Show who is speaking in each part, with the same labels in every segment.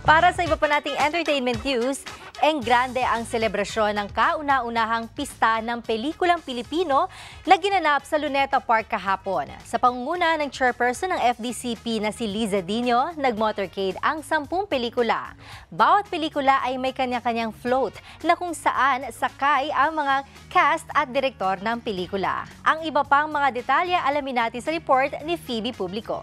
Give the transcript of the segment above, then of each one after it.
Speaker 1: Para sa iba pa nating entertainment news, grande ang selebrasyon ng kauna-unahang pista ng pelikulang Pilipino na ginanap sa Luneta Park kahapon. Sa pangunguna ng chairperson ng FDCP na si Liza Dino, nag-motorcade ang 10 pelikula. Bawat pelikula ay may kanya-kanyang float na kung saan sakay ang mga cast at direktor ng pelikula. Ang iba pang mga detalye alamin natin sa report ni Phoebe Publico.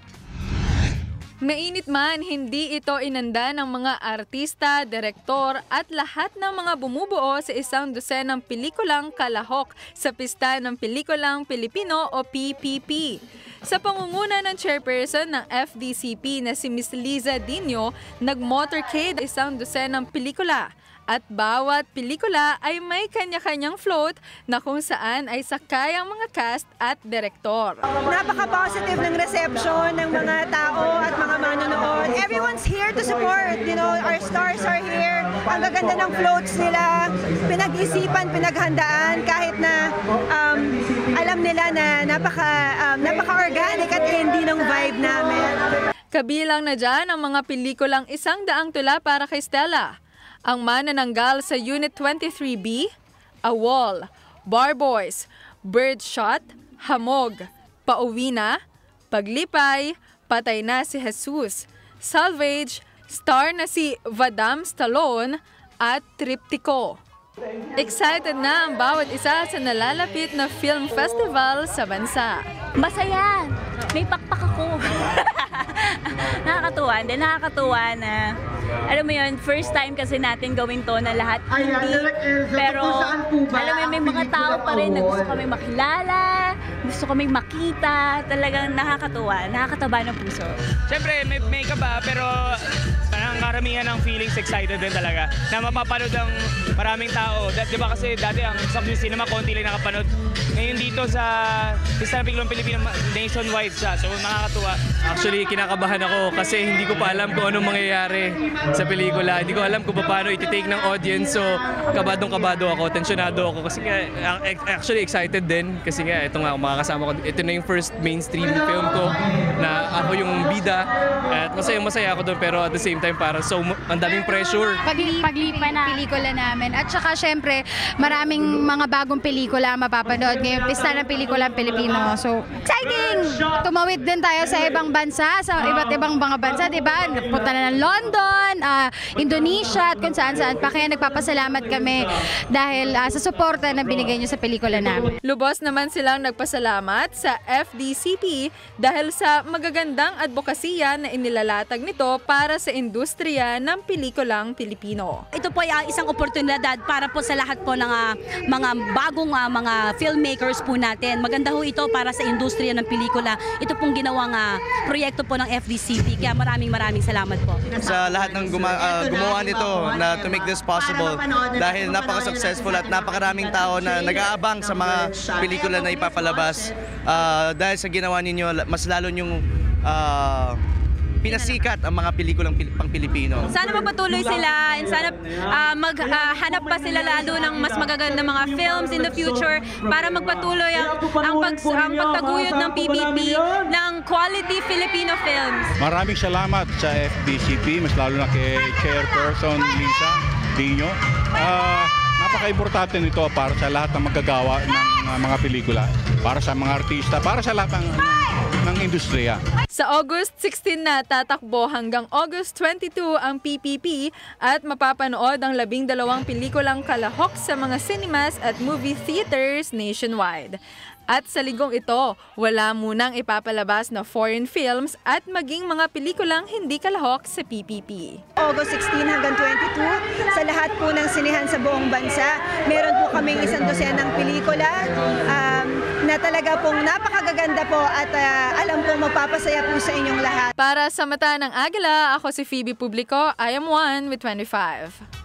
Speaker 2: Mainit man, hindi ito inanda ng mga artista, direktor at lahat ng mga bumubuo sa 12 pelikulang kalahok sa Pista ng Pelikulang Pilipino o PPP. Sa pangunguna ng chairperson ng FDCP na si Miss Liza Dino, nag-motorcade 12 pelikula. At bawat pelikula ay may kanya-kanyang float na kung saan ay sakay ang mga cast at direktor.
Speaker 3: Napaka-positive ng reception ng mga tao at mga manonood. Everyone's here to support. You know, our stars are here. Ang gaganda ng floats nila. Pinag-isipan, pinaghandaan kahit na alam nila na napaka-organic at indie ng vibe namin.
Speaker 2: Kabilang na dyan ang mga pelikulang 100 tula para kay Stella. Ang manananggal sa Unit 23B, A Wall, Bar Boys, Birdshot, Hamog, Pauwi Na, Paglipay, Patay Na si Jesus, Salvage, star na si Vadam Stallone at Triptico. Excited na ang bawat isa sa nalalapit na film festival sa bansa.
Speaker 4: Masaya! May pakpak ako. Nakakatuwa na alam mo yun, first time kasi natin gawin to na lahat hindi. Pero alam mo yun, may mga tao pa rin na gusto kami makilala, gusto kami makita. Talagang nakakatuwa, nakakataba ng puso.
Speaker 5: Siyempre, may kaba, pero parang karamihan ng feelings excited din talaga. Na mapapanood ang maraming tao. Di ba kasi dati ang Samsung Cinema, konti lang nakapanood. Ngayon dito sa Pista ng Pelikulang Pilipino, nationwide siya. So nakakatuwa. Actually, kinakabahan ako kasi hindi ko pa alam kung anong mangyayari sa pelikula. Hindi ko alam kung paano iti-take ng audience. So kabadong-kabado ako, tensyonado ako. Kasi nga, actually excited din. Kasi nga, ito nga, makakasama ko. Ito na yung first mainstream film ko na ako yung bida. At masaya ako doon, pero at the same time, para ang daming pressure.
Speaker 6: Paglipa na pelikula namin. At saka syempre, maraming mga bagong pelikula mapapanood ngayong Pista ng Pelikulang Pilipino. So, exciting! Tumawid din tayo sa ibang bansa, sa iba't ibang mga bansa, di ba? Punta na ng London, Indonesia, at kung saan-saan pa. Kaya nagpapasalamat kami dahil sa suporta na binigay niyo sa pelikula namin.
Speaker 2: Lubos naman silang nagpasalamat sa FDCP dahil sa magagandang advokasya na inilalatag nito para sa industriya ng pelikulang Pilipino.
Speaker 4: Ito po ay isang oportunidad para po sa lahat po ng mga bagong mga filmmakers po natin. Maganda ho ito para sa industriya ng pelikula. Ito pong ginawang proyekto po ng FDCP. Kaya maraming salamat po.
Speaker 7: Sa lahat ng gumawa nito na to make this possible dahil napaka-successful at napakaraming tao na nag-aabang sa mga pelikula na ipapalabas. Dahil sa ginawa ninyo, mas lalo yung pinasikat ang mga pelikulang pang-Pilipino.
Speaker 8: Sana magpatuloy sila and sana maghanap pa sila lalo ng mas magagandang mga films in the future para magpatuloy ang pagtaguyod ng PPP ng quality Filipino films.
Speaker 9: Maraming salamat sa FDCP, mas lalo na kay Chairperson Liza Dino. Napaka-importante nito para sa lahat ng magagawa ng mga pelikula, para sa mga artista, para sa lahat ng industriya.
Speaker 2: Sa August 16 na tatakbo hanggang August 22 ang PPP at mapapanood ang 12 pelikulang kalahok sa mga cinemas at movie theaters nationwide. At sa linggong ito, wala munang ipapalabas na foreign films at maging mga pelikulang hindi kalahok sa PPP.
Speaker 3: August 16 hanggang 22, sa lahat po ng sinehan sa buong bansa, meron po kaming 12 pelikula na talaga pong napakagaganda po at alam kong magpapasaya po sa inyong lahat.
Speaker 2: Para sa Mata ng Agila, ako si Phoebe Publico. I am 1 with 25.